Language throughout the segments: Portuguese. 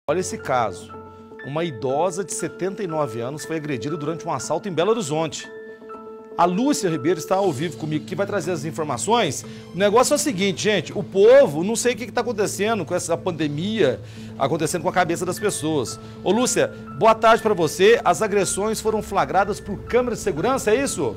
Olha esse caso. Uma idosa de 79 anos foi agredida durante um assalto em Belo Horizonte. A Lúcia Ribeiro está ao vivo comigo, que vai trazer as informações. O negócio é o seguinte, gente, o povo, não sei o que está acontecendo com essa pandemia, acontecendo com a cabeça das pessoas. Ô Lúcia, boa tarde para você. As agressões foram flagradas por câmera de segurança, é isso?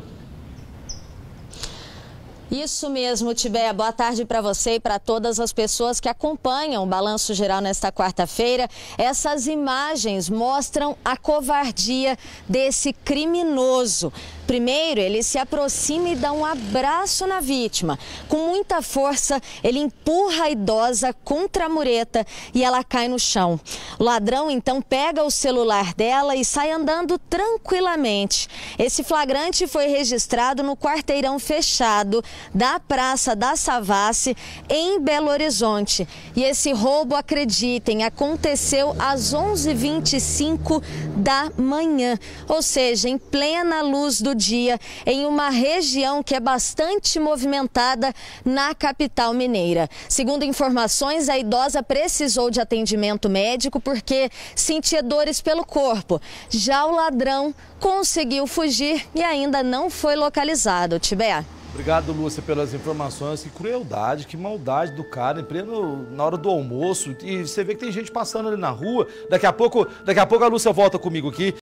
Isso mesmo, Tibé. Boa tarde para você e para todas as pessoas que acompanham o Balanço Geral nesta quarta-feira. Essas imagens mostram a covardia desse criminoso. Primeiro, ele se aproxima e dá um abraço na vítima. Com muita força, ele empurra a idosa contra a mureta e ela cai no chão. O ladrão, então, pega o celular dela e sai andando tranquilamente. Esse flagrante foi registrado no quarteirão fechado da Praça da Savassi, em Belo Horizonte. E esse roubo, acreditem, aconteceu às 11h25 da manhã, ou seja, em plena luz do dia, em uma região que é bastante movimentada na capital mineira. Segundo informações, a idosa precisou de atendimento médico porque sentia dores pelo corpo. Já o ladrão conseguiu fugir e ainda não foi localizado. Tibé. Obrigado, Lúcia, pelas informações. Que crueldade, que maldade do cara, na hora do almoço. E você vê que tem gente passando ali na rua. Daqui a pouco a Lúcia volta comigo aqui.